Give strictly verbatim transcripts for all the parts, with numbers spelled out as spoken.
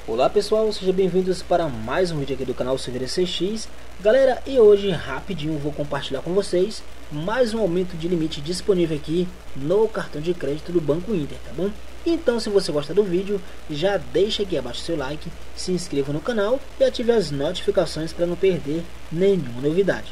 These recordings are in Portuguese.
Olá pessoal, sejam bem-vindos para mais um vídeo aqui do canal Silveira C X. Galera, e hoje rapidinho vou compartilhar com vocês mais um aumento de limite disponível aqui no cartão de crédito do Banco Inter, tá bom? Então, se você gosta do vídeo, já deixa aqui abaixo seu like, se inscreva no canal e ative as notificações para não perder nenhuma novidade.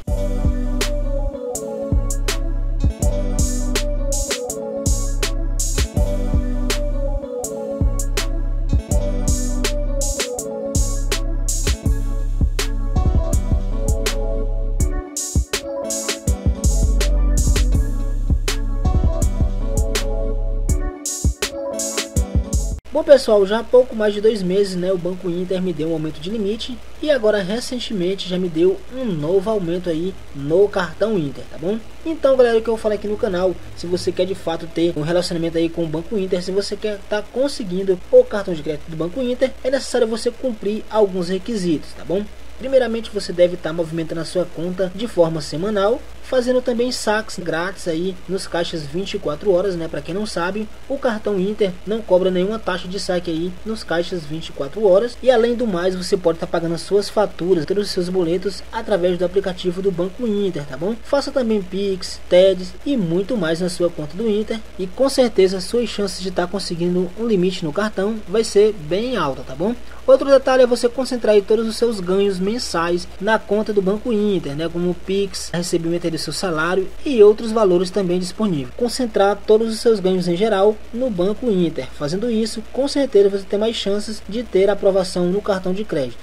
Bom pessoal, já há pouco mais de dois meses, né, o Banco Inter me deu um aumento de limite e agora recentemente já me deu um novo aumento aí no cartão Inter, tá bom? Então galera, o que eu falei aqui no canal, se você quer de fato ter um relacionamento aí com o Banco Inter, se você quer estar tá conseguindo o cartão de crédito do Banco Inter, é necessário você cumprir alguns requisitos, tá bom? Primeiramente, você deve estar movimentando a sua conta de forma semanal, fazendo também saques grátis aí nos caixas vinte e quatro horas, né? Para quem não sabe, o cartão Inter não cobra nenhuma taxa de saque aí nos caixas vinte e quatro horas. E além do mais, você pode estar pagando as suas faturas, todos os seus boletos através do aplicativo do Banco Inter, tá bom? Faça também Pix, T E Ds e muito mais na sua conta do Inter. E com certeza, suas chances de estar conseguindo um limite no cartão vai ser bem alta, tá bom? Outro detalhe é você concentrar aí todos os seus ganhos mensais na conta do Banco Inter, né, como Pix, recebimento aí do seu salário e outros valores também disponíveis. Concentrar todos os seus ganhos em geral no Banco Inter. Fazendo isso, com certeza você tem mais chances de ter aprovação no cartão de crédito.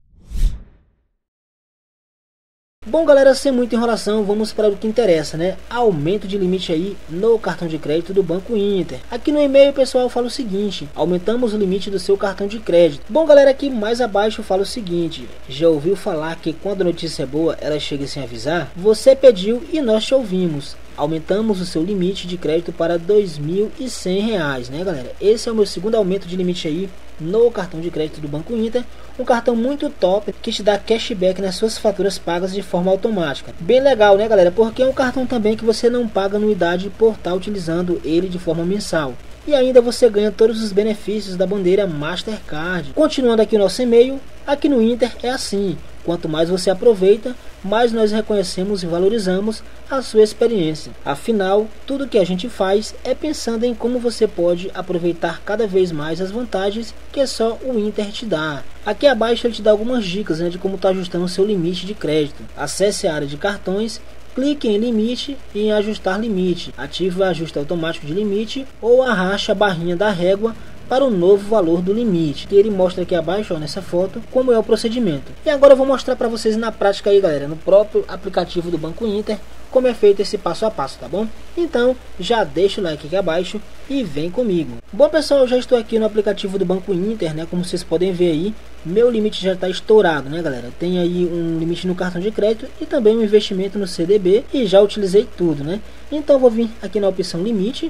Bom galera, sem muita enrolação, vamos para o que interessa, né? Aumento de limite aí no cartão de crédito do Banco Inter. Aqui no e-mail, pessoal, fala o seguinte: aumentamos o limite do seu cartão de crédito. Bom galera, aqui mais abaixo fala o seguinte: já ouviu falar que quando a notícia é boa, ela chega sem avisar? Você pediu e nós te ouvimos. Aumentamos o seu limite de crédito para dois mil e cem reais, né galera? Esse é o meu segundo aumento de limite aí no cartão de crédito do Banco Inter. Um cartão muito top que te dá cashback nas suas faturas pagas de forma automática. Bem legal, né galera? Porque é um cartão também que você não paga anuidade por estar utilizando ele de forma mensal. E ainda você ganha todos os benefícios da bandeira Mastercard. Continuando aqui o nosso e-mail, aqui no Inter é assim: quanto mais você aproveita, mais nós reconhecemos e valorizamos a sua experiência. Afinal, tudo que a gente faz é pensando em como você pode aproveitar cada vez mais as vantagens que só o Inter te dá. Aqui abaixo ele te dá algumas dicas, né, de como está ajustando o seu limite de crédito. Acesse a área de cartões, clique em limite e em ajustar limite. Ative o ajuste automático de limite ou arraste a barrinha da régua para o novo valor do limite. E ele mostra aqui abaixo, ó, nessa foto, como é o procedimento. E agora eu vou mostrar para vocês na prática aí, galera, no próprio aplicativo do Banco Inter, como é feito esse passo a passo, tá bom? Então, já deixa o like aqui abaixo e vem comigo. Bom pessoal, eu já estou aqui no aplicativo do Banco Inter, né? Como vocês podem ver aí, meu limite já está estourado, né galera? Tem aí um limite no cartão de crédito e também um investimento no C D B e já utilizei tudo, né? Então vou vir aqui na opção limite.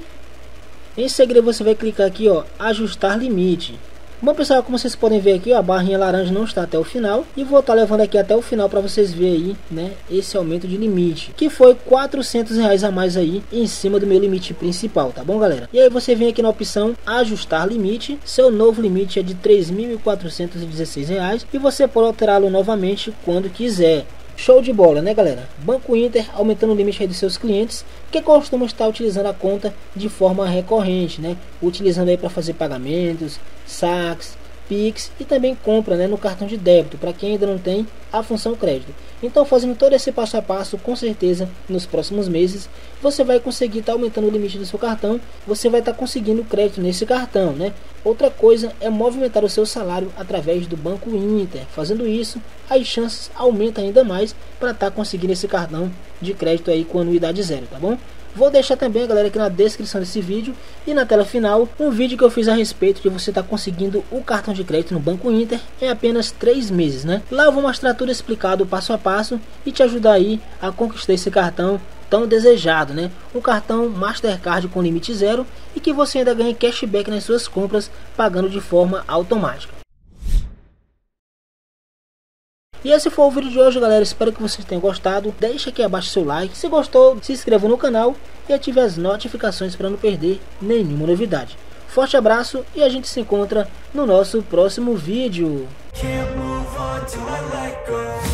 Em seguida você vai clicar aqui, ó, ajustar limite. Bom pessoal, como vocês podem ver aqui, ó, a barrinha laranja não está até o final e vou estar levando aqui até o final para vocês verem aí, né, esse aumento de limite, que foi quatrocentos reais a mais aí em cima do meu limite principal, tá bom galera? E aí você vem aqui na opção ajustar limite, seu novo limite é de três mil quatrocentos e dezesseis reais e você pode alterá-lo novamente quando quiser. Show de bola, né galera? Banco Inter aumentando o limite aí dos seus clientes que costumam estar utilizando a conta de forma recorrente, né? Utilizando aí para fazer pagamentos, saques, Pix e também compra, né, no cartão de débito, para quem ainda não tem a função crédito. Então, fazendo todo esse passo a passo, com certeza, nos próximos meses, você vai conseguir estar tá aumentando o limite do seu cartão, você vai estar tá conseguindo crédito nesse cartão, né? Outra coisa é movimentar o seu salário através do Banco Inter. Fazendo isso, as chances aumentam ainda mais para estar tá conseguindo esse cartão de crédito aí com anuidade zero, tá bom? Vou deixar também, galera, aqui na descrição desse vídeo e na tela final um vídeo que eu fiz a respeito de você estar tá conseguindo o cartão de crédito no Banco Inter em apenas três meses, né? Lá eu vou mostrar tudo explicado passo a passo e te ajudar aí a conquistar esse cartão tão desejado, né? Um cartão Mastercard com limite zero e que você ainda ganha cashback nas suas compras pagando de forma automática. E esse foi o vídeo de hoje, galera. Espero que vocês tenham gostado. Deixa aqui abaixo seu like. Se gostou, se inscreva no canal e ative as notificações para não perder nenhuma novidade. Forte abraço e a gente se encontra no nosso próximo vídeo. Can't move on till I let go.